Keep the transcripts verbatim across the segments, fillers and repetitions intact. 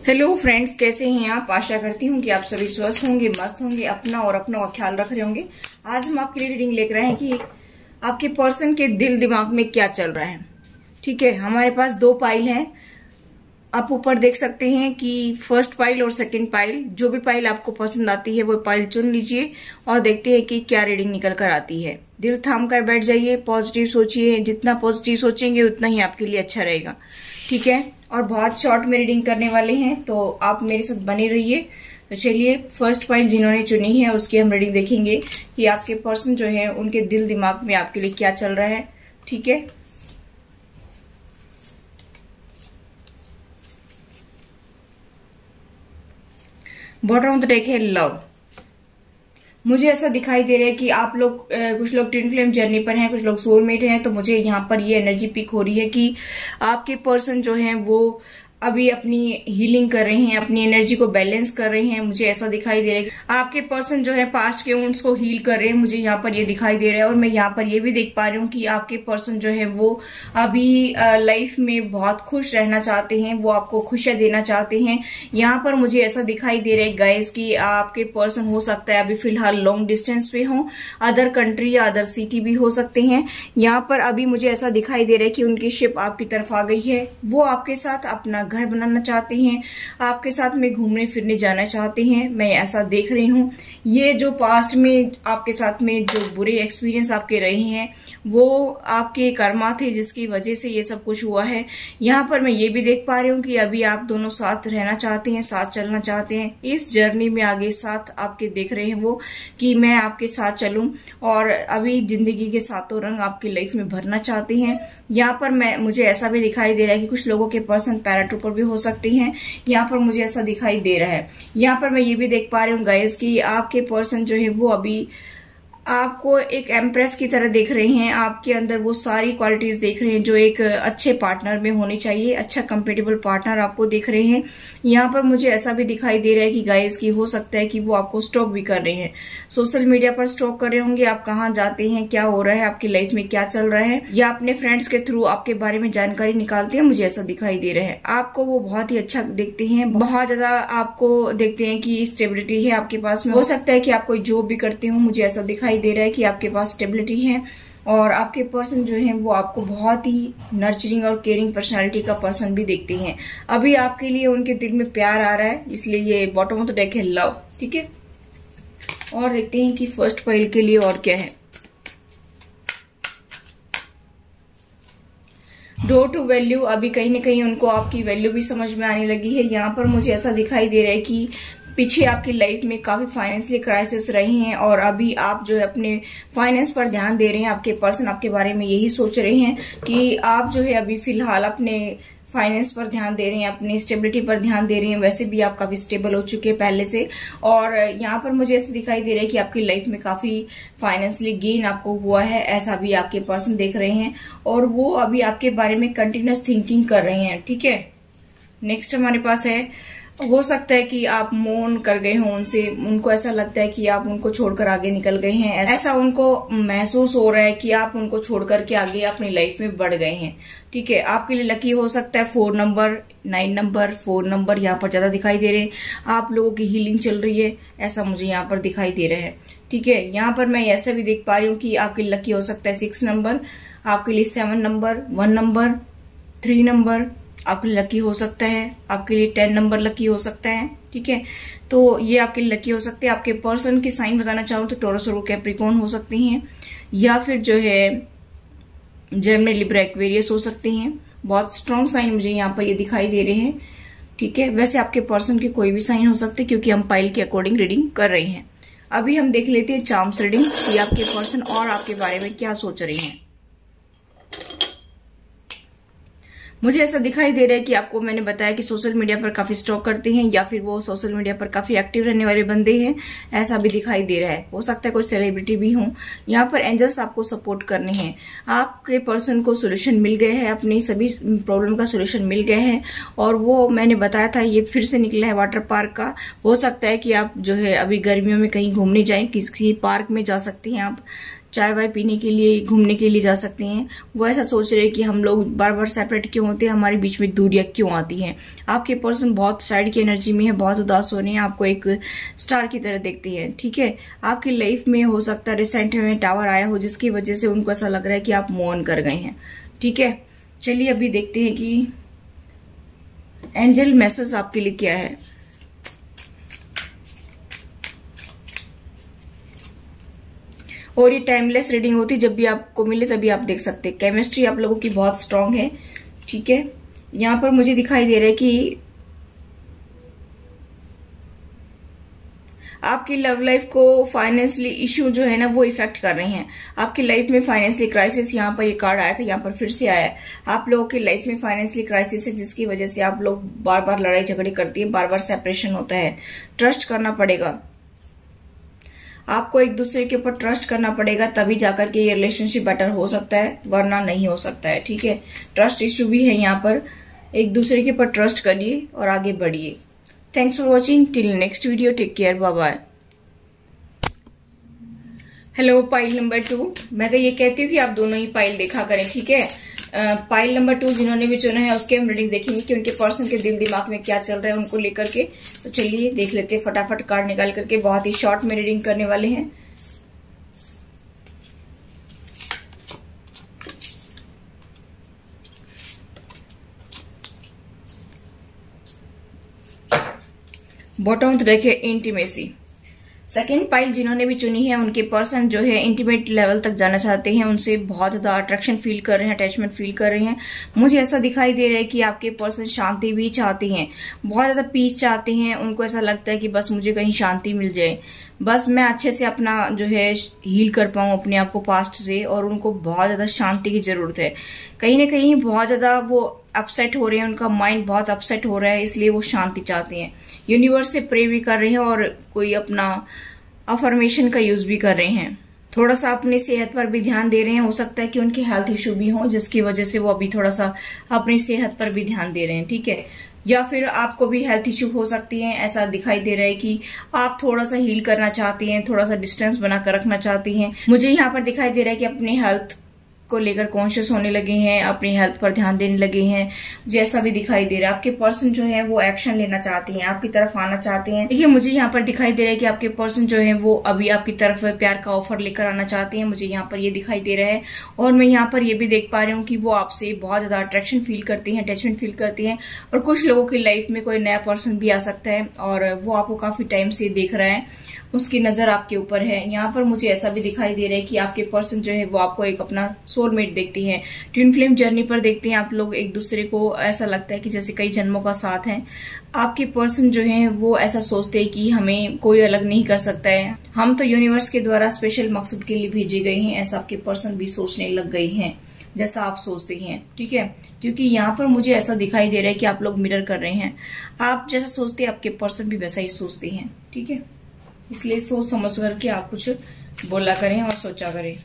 Hello friends, कैसे हैं आप। आशा करती हूँ कि आप सभी स्वस्थ होंगे, मस्त होंगे, अपना और अपनों का ख्याल रख रहे होंगे। आज हम आपके लिए रीडिंग लेकर आए हैं कि आपके पर्सन के दिल दिमाग में क्या चल रहा है। ठीक है, हमारे पास दो पाइल हैं। आप ऊपर देख सकते हैं कि फर्स्ट पाइल और सेकंड पाइल, जो भी पाइल आपको पसंद आती है वो पाइल चुन लीजिए और देखते हैं कि क्या रीडिंग निकल कर आती है। दिल थाम कर बैठ जाइए, पॉजिटिव सोचिए। जितना पॉजिटिव सोचेंगे उतना ही आपके लिए अच्छा रहेगा। ठीक है, और बहुत शॉर्ट में रीडिंग करने वाले हैं, तो आप मेरे साथ बने रहिए। तो चलिए, फर्स्ट पाइल जिन्होंने चुनी है उसकी हम रीडिंग देखेंगे कि आपके पर्सन जो है उनके दिल दिमाग में आपके लिए क्या चल रहा है। ठीक है, बॉटम ऑफ द डेक है लव। मुझे ऐसा दिखाई दे रहा है कि आप लोग कुछ लोग ट्विन फ्लेम जर्नी पर हैं, कुछ लोग सोलमेट हैं। तो मुझे यहाँ पर ये एनर्जी पिक हो रही है कि आपके पर्सन जो हैं वो अभी अपनी हीलिंग कर रहे हैं, अपनी एनर्जी को बैलेंस कर रहे हैं। मुझे ऐसा दिखाई दे रहा है कि आपके पर्सन जो है पास्ट के वुंड्स को हील कर रहे हैं। मुझे यहाँ पर ये दिखाई दे रहा है। और मैं यहाँ पर ये भी देख पा रही हूँ कि आपके पर्सन जो है वो अभी लाइफ में बहुत खुश रहना चाहते हैं, वो आपको खुशियां देना चाहते हैं। यहाँ पर मुझे ऐसा दिखाई दे रहा है गाइस कि आपके पर्सन हो सकता है अभी फिलहाल लॉन्ग डिस्टेंस पे हो, अदर कंट्री या अदर सिटी भी हो सकते हैं। यहाँ पर अभी मुझे ऐसा दिखाई दे रहा है कि उनकी शिप आपकी तरफ आ गई है। वो आपके साथ अपना घर बनाना चाहते हैं, आपके साथ में घूमने फिरने जाना चाहते हैं। मैं ऐसा देख रही हूँ। ये जो पास्ट में आपके साथ में जो बुरे एक्सपीरियंस आपके रहे हैं वो आपके कर्मा थे, जिसकी वजह से ये सब कुछ हुआ है। यहाँ पर मैं ये भी देख पा रही हूँ कि अभी आप दोनों साथ रहना चाहते हैं, साथ चलना चाहते हैं। इस जर्नी में आगे साथ आपके देख रहे हैं वो कि मैं आपके साथ चलूं और अभी जिंदगी के सातों रंग आपकी लाइफ में भरना चाहते हैं। यहाँ पर मैं मुझे ऐसा भी दिखाई दे रहा है कि कुछ लोगों के पर्सन पैराट्रूपर भी हो सकते हैं। यहाँ पर मुझे ऐसा दिखाई दे रहा है। यहाँ पर मैं ये भी देख पा रही हूँ गाइस कि आपके पर्सन जो है वो अभी आपको एक एम्प्रेस की तरह देख रहे हैं। आपके अंदर वो सारी क्वालिटीज देख रहे हैं जो एक अच्छे पार्टनर में होनी चाहिए। अच्छा कंपेटेबल पार्टनर आपको देख रहे हैं। यहाँ पर मुझे ऐसा भी दिखाई दे रहा है कि गाइस की हो सकता है कि वो आपको स्टॉक भी कर रहे हैं, सोशल मीडिया पर स्टॉक कर रहे होंगे। आप कहाँ जाते हैं, क्या हो रहा है, आपकी लाइफ में क्या चल रहा है, या अपने फ्रेंड्स के थ्रू आपके बारे में जानकारी निकालते हैं। मुझे ऐसा दिखाई दे रहा है। आपको वो बहुत ही अच्छा देखते हैं, बहुत ज्यादा आपको देखते हैं कि स्टेबिलिटी है आपके पास में। हो सकता है कि आप कोई जॉब भी करते हो। मुझे ऐसा दिखाई दे रहा है कि आपके पास स्टेबिलिटी है और आपके पर्सन जो है वो आपको बहुत ही नर्चरिंग और केयरिंग पर्सनालिटी का पर्सन भी देखते हैं। अभी आपके लिए उनके दिल में प्यार आ रहा है, इसलिए ये बॉटम ऑफ द डेक है लव। ठीक है, और देखते हैं कि फर्स्ट पाइल के लिए और क्या है। डोर टू वैल्यू, अभी कहीं ना कहीं उनको आपकी वैल्यू भी समझ में आने लगी है। यहाँ पर मुझे ऐसा दिखाई दे रहा है कि पीछे आपकी लाइफ में काफी फाइनेंशियली क्राइसिस रहे हैं और अभी आप जो है अपने फाइनेंस पर ध्यान दे रहे हैं। आपके पर्सन आपके बारे में यही सोच रहे हैं कि आप जो है अभी फिलहाल अपने फाइनेंस पर ध्यान दे रहे हैं, अपनी स्टेबिलिटी पर ध्यान दे रहे हैं। वैसे भी आप काफी स्टेबल हो चुके हैं पहले से। और यहाँ पर मुझे ऐसे दिखाई दे रहा है कि आपकी लाइफ में काफी फाइनेंशियली गेन आपको हुआ है, ऐसा भी आपके पर्सन देख रहे हैं। और वो अभी आपके बारे में कंटिन्यूअस थिंकिंग कर रहे हैं। ठीक है, नेक्स्ट हमारे पास है, हो सकता है कि आप मौन कर गए हों उनसे। उनको ऐसा लगता है कि आप उनको छोड़कर आगे निकल गए हैं। ऐसा उनको महसूस हो रहा है कि आप उनको छोड़ करके आगे अपनी लाइफ में बढ़ गए हैं। ठीक है, आपके लिए लकी हो सकता है four number, nine number, four number यहाँ पर ज्यादा दिखाई दे रहे हैं। आप लोगों की हीलिंग चल रही है, ऐसा मुझे यहाँ पर दिखाई दे रहा है। ठीक है, यहाँ पर मैं ऐसा भी देख पा रही हूँ कि आपके लकी हो सकता है सिक्स नंबर, आपके लिए seven number, one number, three number आपके लिए लकी हो सकता है। आपके लिए टेन नंबर लकी हो सकता है। ठीक है, तो ये आपके लिए लकी हो सकते हैं। आपके पर्सन की साइन बताना चाहूँ तो टॉरस और कैप्रिकॉर्न हो सकते हैं, या फिर जो है जेमिनी, लिब्रा, एक्वेरियस हो सकते हैं। बहुत स्ट्रॉन्ग साइन मुझे यहाँ पर ये दिखाई दे रहे हैं। ठीक है, वैसे आपके पर्सन के कोई भी साइन हो सकते हैं क्योंकि हम पाइल के अकॉर्डिंग रीडिंग कर रहे हैं। अभी हम देख लेते हैं चार्म्स रीडिंग कि आपके पर्सन और आपके बारे में क्या सोच रहे हैं। मुझे ऐसा दिखाई दे रहा है कि आपको मैंने बताया कि सोशल मीडिया पर काफी स्टॉक करते हैं, या फिर वो सोशल मीडिया पर काफी एक्टिव रहने वाले बंदे हैं, ऐसा भी दिखाई दे रहा है। हो सकता है कोई सेलिब्रिटी भी हो। यहाँ पर एंजल्स आपको सपोर्ट करने हैं। आपके पर्सन को सोल्यूशन मिल गए हैं, अपनी सभी प्रॉब्लम का सोल्यूशन मिल गए हैं। और वो मैंने बताया था ये फिर से निकला है वाटर पार्क का। हो सकता है कि आप जो है अभी गर्मियों में कहीं घूमने जाएं, किसी पार्क में जा सकते हैं आप। चाय वाय पीने के लिए, घूमने के लिए जा सकते हैं। वो ऐसा सोच रहे हैं कि हम लोग बार बार सेपरेट क्यों होते हैं, हमारे बीच में दूरियां क्यों आती हैं। आपके पर्सन बहुत साइड की एनर्जी में है, बहुत उदास हो रहे हैं, आपको एक स्टार की तरह देखते हैं। ठीक है, आपकी लाइफ में हो सकता है रिसेंट में टावर आया हो जिसकी वजह से उनको ऐसा लग रहा है कि आप मूव ऑन कर गए हैं। ठीक है, चलिए अभी देखते हैं कि एंजल मैसेज आपके लिए क्या है। और ये टाइमलेस रीडिंग होती है, जब भी आपको मिले तभी आप देख सकते हैं। केमिस्ट्री आप लोगों की बहुत स्ट्रांग है। ठीक है, यहां पर मुझे दिखाई दे रहा है कि आपकी लव लाइफ को फाइनेंशियली इश्यू जो है ना वो इफेक्ट कर रहे हैं। आपकी लाइफ में फाइनेंशियली क्राइसिस, यहाँ पर ये कार्ड आया था, यहाँ पर फिर से आया है। आप लोगों की लाइफ में फाइनेंशियली क्राइसिस है जिसकी वजह से आप लोग बार बार लड़ाई झगड़े करती हैं, बार बार सेपरेशन होता है। ट्रस्ट करना पड़ेगा आपको, एक दूसरे के ऊपर ट्रस्ट करना पड़ेगा, तभी जाकर के ये रिलेशनशिप बेटर हो सकता है, वरना नहीं हो सकता है। ठीक है, ट्रस्ट इश्यू भी है यहाँ पर। एक दूसरे के ऊपर ट्रस्ट करिए और आगे बढ़िए। Thanks for watching, till next video, take care, bye bye. Hello pile number two, मैं तो ये कहती हूँ कि आप दोनों ही पाइल देखा करें। ठीक है, पाइल नंबर टू जिन्होंने भी चुना है उसके हम रीडिंग देखेंगे कि उनके पर्सन के दिल दिमाग में क्या चल रहा है उनको लेकर के। तो चलिए देख लेते हैं फटाफट कार्ड निकाल करके, बहुत ही शॉर्ट में रीडिंग करने वाले हैं। बॉटम तो देखिए इंटीमेसी। सेकेंड पाइल जिन्होंने भी चुनी है उनके पर्सन जो है इंटीमेट लेवल तक जाना चाहते हैं, उनसे बहुत ज्यादा अट्रैक्शन फील कर रहे हैं, अटैचमेंट फील कर रहे हैं। मुझे ऐसा दिखाई दे रहा है कि आपके पर्सन शांति भी चाहते हैं, बहुत ज्यादा पीस चाहते हैं। उनको ऐसा लगता है कि बस मुझे कहीं शांति मिल जाए, बस मैं अच्छे से अपना जो है हील कर पाऊं अपने आप को पास्ट से, और उनको बहुत ज्यादा शांति की जरूरत है। कहीं ना कहीं बहुत ज्यादा वो अपसेट हो रहे हैं, उनका माइंड बहुत अपसेट हो रहा है, इसलिए वो शांति चाहते हैं। यूनिवर्स से प्रे भी कर रहे हैं और कोई अपना अफर्मेशन का यूज भी कर रहे हैं। थोड़ा सा अपनी सेहत पर भी ध्यान दे रहे हैं। हो सकता है कि उनके हेल्थ इश्यू भी हो जिसकी वजह से वो अभी थोड़ा सा अपनी सेहत पर भी ध्यान दे रहे हैं। ठीक है, या फिर आपको भी हेल्थ इश्यू हो सकती है। ऐसा दिखाई दे रहा है कि आप थोड़ा सा हील करना चाहती हैं, थोड़ा सा डिस्टेंस बनाकर रखना चाहती हैं। मुझे यहाँ पर दिखाई दे रहा है कि अपनी हेल्थ को लेकर कॉन्शियस होने लगे हैं, अपनी हेल्थ पर ध्यान देने लगे हैं, जैसा भी दिखाई दे रहा है। आपके पर्सन जो है वो एक्शन लेना चाहते हैं, आपकी तरफ आना चाहते हैं। देखिए मुझे यहाँ पर दिखाई दे रहा है कि आपके पर्सन जो है वो अभी आपकी तरफ प्यार का ऑफर लेकर आना चाहते हैं। मुझे यहाँ पर ये दिखाई दे रहा है, और मैं यहाँ पर ये भी देख पा रही हूँ कि वो आपसे बहुत ज्यादा अट्रैक्शन फील करती हैं, अटैचमेंट फील करती हैं। और कुछ लोगों की लाइफ में कोई नया पर्सन भी आ सकता है और वो आपको काफी टाइम से देख रहा है, उसकी नजर आपके ऊपर है। यहाँ पर मुझे ऐसा भी दिखाई दे रहा है कि आपके पर्सन जो है वो आपको एक अपना सोलमेट देखती हैं, ट्विन फ्लेम जर्नी पर देखते हैं। आप लोग एक दूसरे को ऐसा लगता है कि जैसे कई जन्मों का साथ है। आपके पर्सन जो है वो ऐसा सोचते हैं कि हमें कोई अलग नहीं कर सकता है, हम तो यूनिवर्स के द्वारा स्पेशल मकसद के लिए भेजे गए हैं। ऐसा आपके पर्सन भी सोचने लग गए हैं जैसा आप सोचते हैं। ठीक है, क्योंकि यहाँ पर मुझे ऐसा दिखाई दे रहा है कि आप लोग मिरर कर रहे हैं। आप जैसा सोचते हैं आपके पर्सन भी वैसा ही सोचते हैं। ठीक है, इसलिए सोच समझ करके आप कुछ बोला करें और सोचा करें।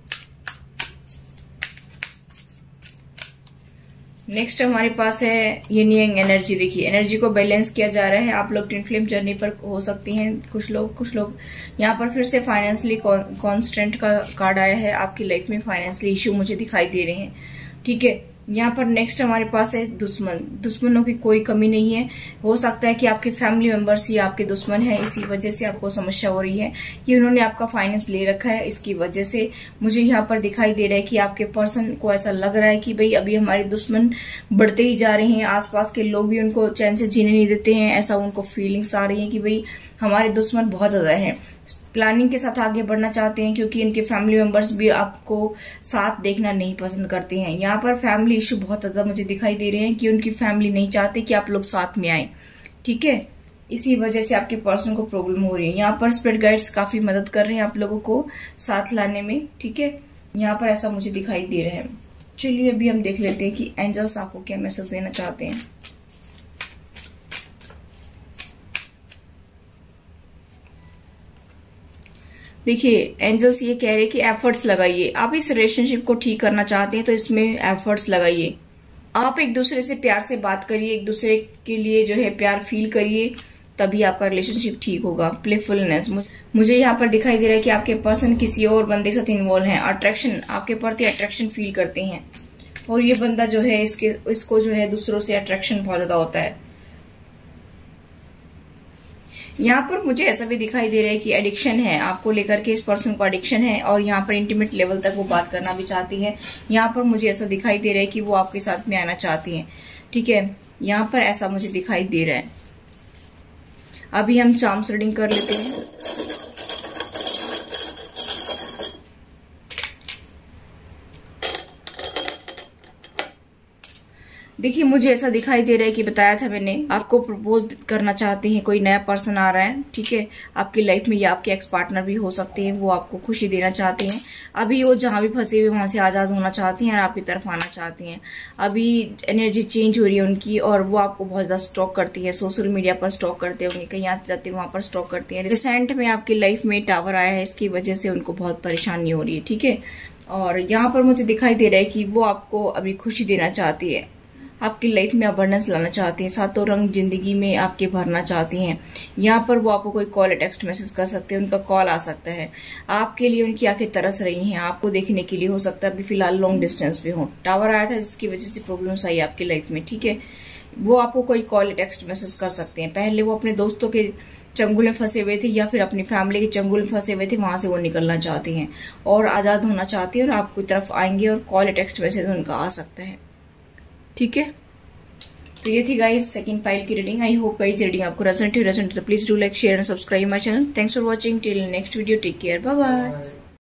नेक्स्ट हमारे पास है यिन यांग एनर्जी। देखिए एनर्जी को बैलेंस किया जा रहा है। आप लोग ट्विन फ्लेम जर्नी पर हो सकती हैं, कुछ लोग कुछ लोग यहाँ पर फिर से फाइनेंशियली कॉन्स्टेंट का कार्ड आया है। आपकी लाइफ में फाइनेंशियली इश्यू मुझे दिखाई दे रहे हैं। ठीक है, यहाँ पर नेक्स्ट हमारे पास है दुश्मन। दुश्मनों की कोई कमी नहीं है। हो सकता है कि आपके फैमिली मेंबर्स ही आपके दुश्मन है, इसी वजह से आपको समस्या हो रही है कि उन्होंने आपका फाइनेंस ले रखा है। इसकी वजह से मुझे यहाँ पर दिखाई दे रहा है कि आपके पर्सन को ऐसा लग रहा है कि भाई अभी हमारे दुश्मन बढ़ते ही जा रहे हैं, आसपास के लोग भी उनको चैन से जीने नहीं देते हैं। ऐसा उनको फीलिंग्स आ रही है कि भाई हमारे दुश्मन बहुत ज्यादा है। प्लानिंग के साथ आगे बढ़ना चाहते हैं क्योंकि इनके फैमिली मेंबर्स भी आपको साथ देखना नहीं पसंद करते हैं। यहाँ पर फैमिली इश्यू बहुत ज्यादा मुझे दिखाई दे रहे हैं कि उनकी फैमिली नहीं चाहती कि आप लोग साथ में आए। ठीक है, इसी वजह से आपके पर्सन को प्रॉब्लम हो रही है। यहाँ पर स्पिरिट गाइड्स काफी मदद कर रहे हैं आप लोगों को साथ लाने में। ठीक है, यहाँ पर ऐसा मुझे दिखाई दे रहा है। चलिए अभी हम देख लेते हैं कि एंजल्स आपको क्या मैसेज देना चाहते हैं। देखिए एंजल्स ये कह रहे हैं कि एफर्ट्स लगाइए। आप इस रिलेशनशिप को ठीक करना चाहते हैं तो इसमें एफर्ट्स लगाइए। आप एक दूसरे से प्यार से बात करिए, एक दूसरे के लिए जो है प्यार फील करिए, तभी आपका रिलेशनशिप ठीक होगा। प्लेफुलनेस, मुझे यहाँ पर दिखाई दे रहा है कि आपके पर्सन किसी और बंदे के साथ इन्वॉल्व है। अट्रैक्शन, आपके प्रति अट्रैक्शन फील करते हैं और ये बंदा जो है इसके इसको जो है दूसरों से अट्रैक्शन बहुत ज्यादा होता है। यहाँ पर मुझे ऐसा भी दिखाई दे रहा है कि एडिक्शन है आपको लेकर के, इस पर्सन को एडिक्शन है और यहाँ पर इंटीमेट लेवल तक वो बात करना भी चाहती है। यहाँ पर मुझे ऐसा दिखाई दे रहा है कि वो आपके साथ में आना चाहती हैं, ठीक है। यहाँ पर ऐसा मुझे दिखाई दे रहा है। अभी हम चार्म्स रीडिंग कर लेते हैं। देखिए मुझे ऐसा दिखाई दे रहा है कि बताया था मैंने, आपको प्रपोज करना चाहते हैं, कोई नया पर्सन आ रहा है, ठीक है, आपकी लाइफ में, या आपके एक्स पार्टनर भी हो सकते हैं। वो आपको खुशी देना चाहते हैं। अभी वो जहां भी फंसे हुए वहां से आजाद होना चाहती हैं और आपकी तरफ आना चाहती हैं। अभी एनर्जी चेंज हो रही है उनकी और वो आपको बहुत ज्यादा स्टॉक करती है। सोशल मीडिया पर स्टॉक करते होंगे, कहीं आते जाते वहां पर स्टॉक करती है। रिसेंट में आपकी लाइफ में टावर आया है, इसकी वजह से उनको बहुत परेशानी हो रही है, ठीक है। और यहाँ पर मुझे दिखाई दे रहा है कि वो आपको अभी खुशी देना चाहती है, आपकी लाइफ में अबंडेंस लाना चाहती हैं, सातों रंग जिंदगी में आपके भरना चाहती हैं। यहाँ पर वो आपको कोई कॉल या टेक्स्ट मैसेज कर सकते हैं, उनका कॉल आ सकता है। आपके लिए उनकी आंखें तरस रही हैं आपको देखने के लिए, हो सकता है अभी फिलहाल लॉन्ग डिस्टेंस पे हो। टावर आया था जिसकी वजह से प्रॉब्लम्स आई आपकी लाइफ में, ठीक है। वो आपको कोई कॉल या टेक्स्ट मैसेज कर सकते हैं। पहले वो अपने दोस्तों के चंगुल में फंसे हुए थे या फिर अपनी फैमिली के चंगुल में फंसे हुए थे, वहां से वो निकलना चाहती हैं और आजाद होना चाहती हैं और आपकी तरफ आएंगे और कॉल या टेक्स्ट मैसेज उनका आ सकता है, ठीक है। तो ये थी गाइस सेकंड फाइल की reading. I hope guys reading आपको रेजोनेट हुई। रेजोनेट तो please do like, share and subscribe my channel. Thanks for watching. Till next video, take care, bye bye.